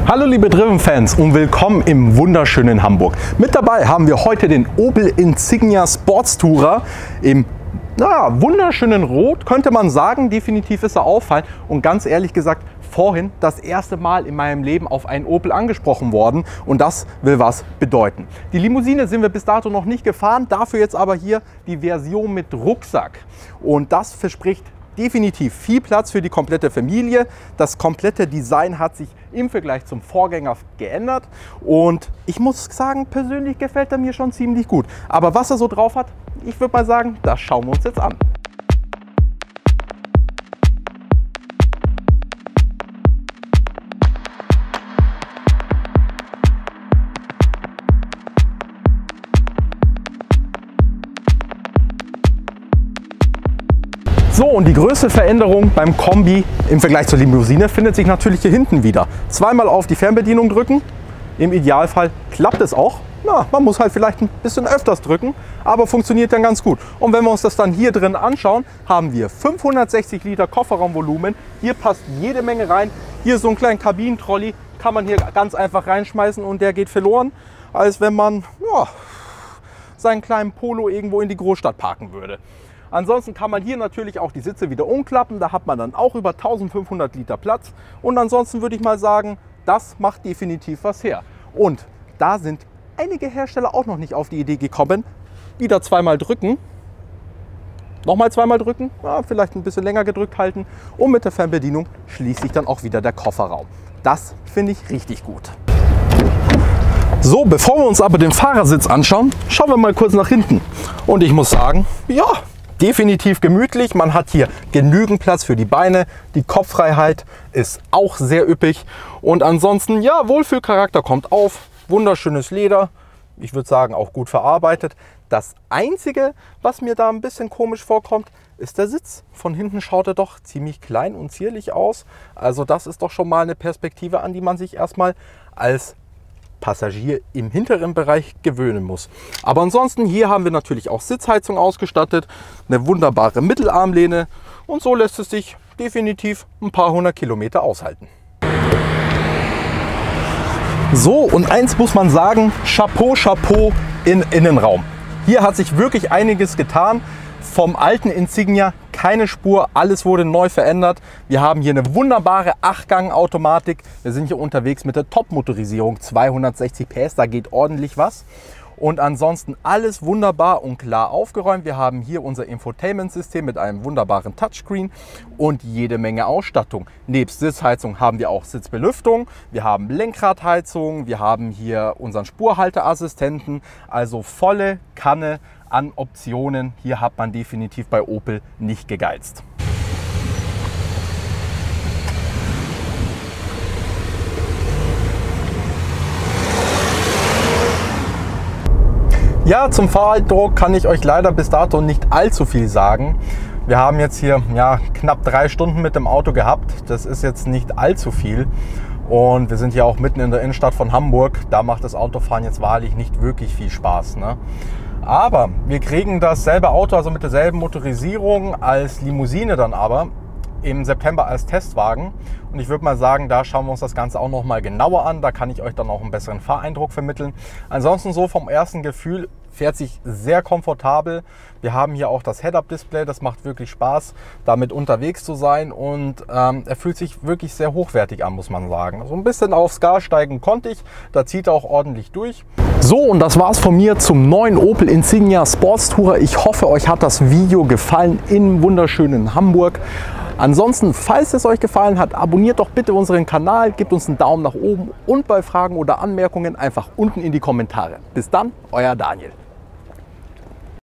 Hallo liebe Driven-Fans und willkommen im wunderschönen Hamburg. Mit dabei haben wir heute den Opel Insignia Sportstourer im wunderschönen Rot, könnte man sagen. Definitiv ist er auffallend und ganz ehrlich gesagt, vorhin das erste Mal in meinem Leben auf einen Opel angesprochen worden und das will was bedeuten. Die Limousine sind wir bis dato noch nicht gefahren, dafür jetzt aber hier die Version mit Rucksack und das verspricht definitiv viel Platz für die komplette Familie. Das komplette Design hat sich im Vergleich zum Vorgänger geändert und ich muss sagen, persönlich gefällt er mir schon ziemlich gut. Aber was er so drauf hat, ich würde mal sagen, das schauen wir uns jetzt an. So, und die größte Veränderung beim Kombi im Vergleich zur Limousine findet sich natürlich hier hinten wieder. Zweimal auf die Fernbedienung drücken, im Idealfall klappt es auch. Na, man muss halt vielleicht ein bisschen öfters drücken, aber funktioniert dann ganz gut. Und wenn wir uns das dann hier drin anschauen, haben wir 560 Liter Kofferraumvolumen. Hier passt jede Menge rein. Hier so einen kleinen Kabinentrolley kann man hier ganz einfach reinschmeißen und der geht verloren, als wenn man seinen kleinen Polo irgendwo in die Großstadt parken würde. Ansonsten kann man hier natürlich auch die Sitze wieder umklappen, da hat man dann auch über 1500 Liter Platz und ansonsten würde ich mal sagen, das macht definitiv was her. Und da sind einige Hersteller auch noch nicht auf die Idee gekommen, wieder zweimal drücken, nochmal zweimal drücken, vielleicht ein bisschen länger gedrückt halten und mit der Fernbedienung schließt sich dann auch wieder der Kofferraum. Das finde ich richtig gut. So, bevor wir uns aber den Fahrersitz anschauen, schauen wir mal kurz nach hinten und ich muss sagen, ja, definitiv gemütlich, man hat hier genügend Platz für die Beine, die Kopffreiheit ist auch sehr üppig und ansonsten, ja, Wohlfühlcharakter kommt auf, wunderschönes Leder, ich würde sagen auch gut verarbeitet. Das Einzige, was mir da ein bisschen komisch vorkommt, ist der Sitz. Von hinten schaut er doch ziemlich klein und zierlich aus, also das ist doch schon mal eine Perspektive, an die man sich erstmal als Passagier im hinteren Bereich gewöhnen muss. Aber ansonsten hier haben wir natürlich auch Sitzheizung ausgestattet, eine wunderbare Mittelarmlehne und so lässt es sich definitiv ein paar hundert Kilometer aushalten. So, und eins muss man sagen, Chapeau, Chapeau in Innenraum. Hier hat sich wirklich einiges getan. Vom alten Insignia keine Spur, alles wurde neu verändert. Wir haben hier eine wunderbare 8-Gang-Automatik. Wir sind hier unterwegs mit der Top-Motorisierung, 260 PS, da geht ordentlich was. Und ansonsten alles wunderbar und klar aufgeräumt. Wir haben hier unser Infotainment-System mit einem wunderbaren Touchscreen und jede Menge Ausstattung. Nebst Sitzheizung haben wir auch Sitzbelüftung, wir haben Lenkradheizung, wir haben hier unseren Spurhalteassistenten, also volle Kanne an Optionen. Hier hat man definitiv bei Opel nicht gegeizt. Ja, zum Fahreindruck kann ich euch leider bis dato nicht allzu viel sagen. Wir haben jetzt hier knapp 3 Stunden mit dem Auto gehabt. Das ist jetzt nicht allzu viel. Und wir sind ja auch mitten in der Innenstadt von Hamburg. Da macht das Autofahren jetzt wahrlich nicht wirklich viel Spaß, ne? Aber wir kriegen dasselbe Auto, also mit derselben Motorisierung als Limousine dann aber im September als Testwagen. Und ich würde mal sagen, da schauen wir uns das Ganze auch noch mal genauer an. Da kann ich euch dann auch einen besseren Fahreindruck vermitteln. Ansonsten so vom ersten Gefühl, fährt sich sehr komfortabel. Wir haben hier auch das Head-Up-Display, das macht wirklich Spaß, damit unterwegs zu sein und er fühlt sich wirklich sehr hochwertig an, muss man sagen. So ein bisschen aufs Gas steigen konnte ich, da zieht er auch ordentlich durch. So, und das war's von mir zum neuen Opel Insignia Sportstourer. Ich hoffe, euch hat das Video gefallen im wunderschönen Hamburg. Ansonsten, falls es euch gefallen hat, abonniert doch bitte unseren Kanal, gebt uns einen Daumen nach oben und bei Fragen oder Anmerkungen einfach unten in die Kommentare. Bis dann, euer Daniel.